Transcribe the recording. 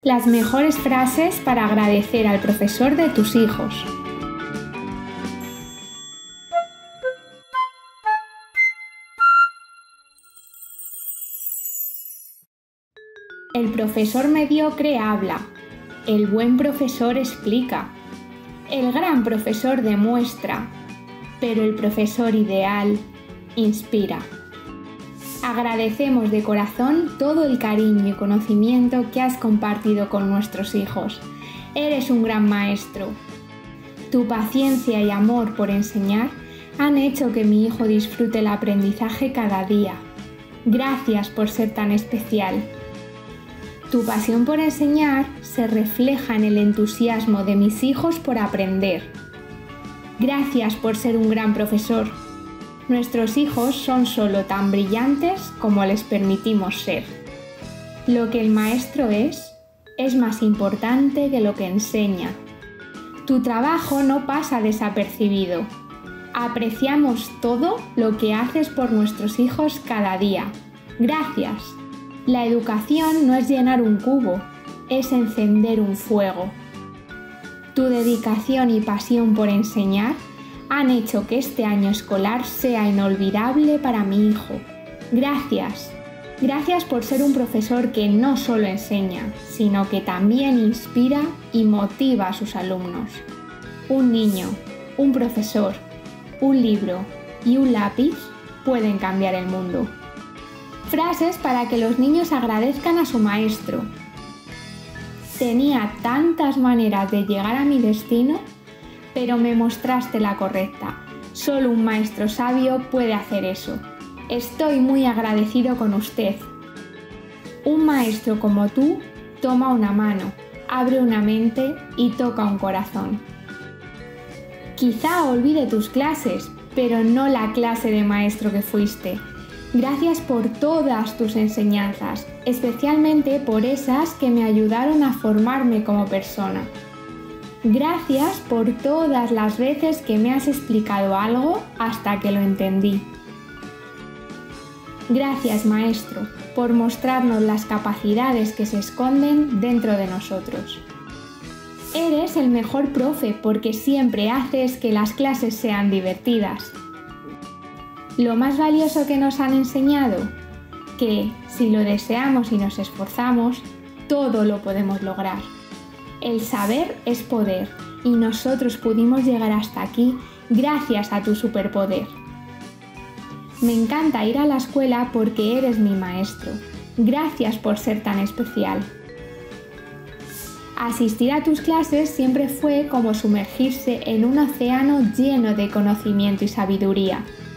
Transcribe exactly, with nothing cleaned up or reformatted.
Las mejores frases para agradecer al profesor de tus hijos. El profesor mediocre habla, el buen profesor explica, el gran profesor demuestra, pero el profesor ideal inspira. Agradecemos de corazón todo el cariño y conocimiento que has compartido con nuestros hijos. Eres un gran maestro. Tu paciencia y amor por enseñar han hecho que mi hijo disfrute el aprendizaje cada día. Gracias por ser tan especial. Tu pasión por enseñar se refleja en el entusiasmo de mis hijos por aprender. Gracias por ser un gran profesor. Nuestros hijos son solo tan brillantes como les permitimos ser. Lo que el maestro es, es más importante que lo que enseña. Tu trabajo no pasa desapercibido. Apreciamos todo lo que haces por nuestros hijos cada día. Gracias. La educación no es llenar un cubo, es encender un fuego. Tu dedicación y pasión por enseñar han hecho que este año escolar sea inolvidable para mi hijo. Gracias. Gracias por ser un profesor que no solo enseña, sino que también inspira y motiva a sus alumnos. Un niño, un profesor, un libro y un lápiz pueden cambiar el mundo. Frases para que los niños agradezcan a su maestro. Tenía tantas maneras de llegar a mi destino, pero me mostraste la correcta. Solo un maestro sabio puede hacer eso. Estoy muy agradecido con usted. Un maestro como tú toma una mano, abre una mente y toca un corazón. Quizá olvide tus clases, pero no la clase de maestro que fuiste. Gracias por todas tus enseñanzas, especialmente por esas que me ayudaron a formarme como persona. Gracias por todas las veces que me has explicado algo hasta que lo entendí. Gracias, maestro, por mostrarnos las capacidades que se esconden dentro de nosotros. Eres el mejor profe porque siempre haces que las clases sean divertidas. Lo más valioso que nos han enseñado, que si lo deseamos y nos esforzamos, todo lo podemos lograr. El saber es poder y nosotros pudimos llegar hasta aquí gracias a tu superpoder. Me encanta ir a la escuela porque eres mi maestro. Gracias por ser tan especial. Asistir a tus clases siempre fue como sumergirse en un océano lleno de conocimiento y sabiduría.